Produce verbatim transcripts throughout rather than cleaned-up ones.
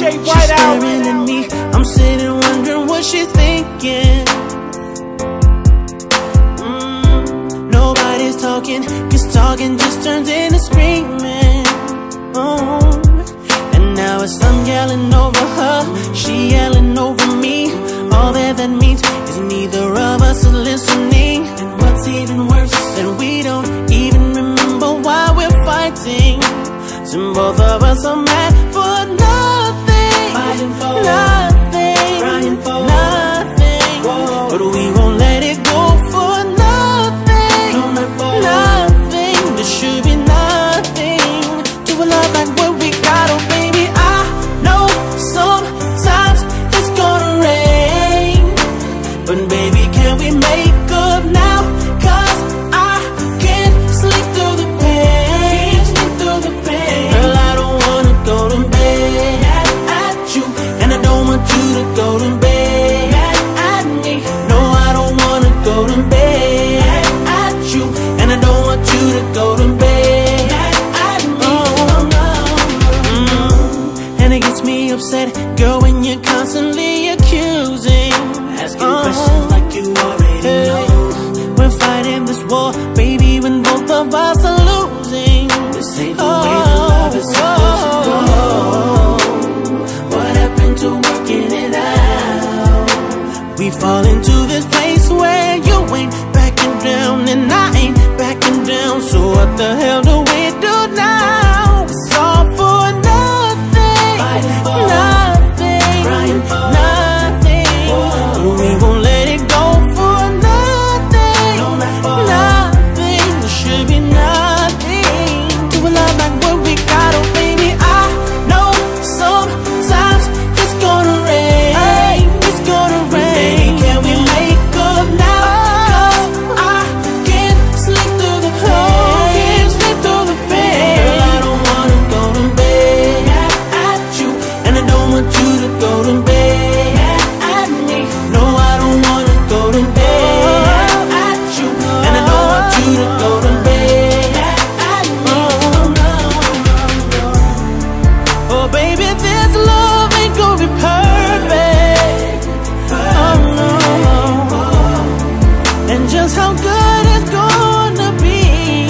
J White She's staring at me, I'm sitting wondering what she's thinking. mm, Nobody's talking, cause talking just turns into screaming. Oh, and now it's I'm yelling over her, she yelling over me. All that that means is neither of us is listening. And what's even worse, that we don't even remember why we're fighting. So both of us are mad for nothing, fighting for nothing, crying for nothing. Whoa. But we won't let it go for nothing, no, not for nothing. There should be nothing to a love like what we got. Oh baby, I know sometimes it's gonna rain, but baby, can we make up now? Cause I can't sleep through the pain, can't sleep through the pain. Girl, I don't wanna go to bed mad at you, and I don't want you to go to bed mad at me. No, I don't wanna go to bed mad at you, and I don't want you to go to bed mad at me. Oh, no. mm. And it gets me upset, girl, when you're constantly accusing, asking uh-huh. questions like you already hey. know. We're fighting this war, baby, when both of us are losing. This ain't the oh, way the love is supposed oh, to go. What happened to working it out? We fall into this place where you ain't backing down and I ain't backing down. So what the hell do we do now? It's all for nothing, fighting for nothing, crying for nothing. Whoa. We won't let it go for nothing, no, not for nothing. There should be nothing to a love like what we got. Oh baby, I know sometimes it's gonna rain, it's gonna rain. Baby, can we make up now? Cause I can't sleep through the pain, can't sleep through the pain. Girl, I don't wanna go to bed mad at you, and I don't want you to go to bed mad at me. No, I don't wanna go to bed mad at you, and I don't want you to go to bed mad at me. Oh, no, no, no. Oh baby, this love ain't gonna be perfect. Oh no. And just how good it's gonna be,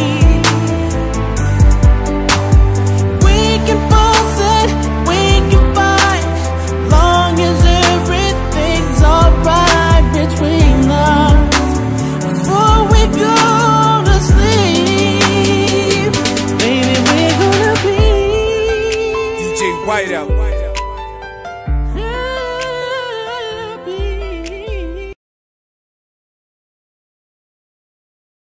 we can force it, we can fight, long as everything's alright between us. Before we go to sleep, baby, we're gonna be D J White out.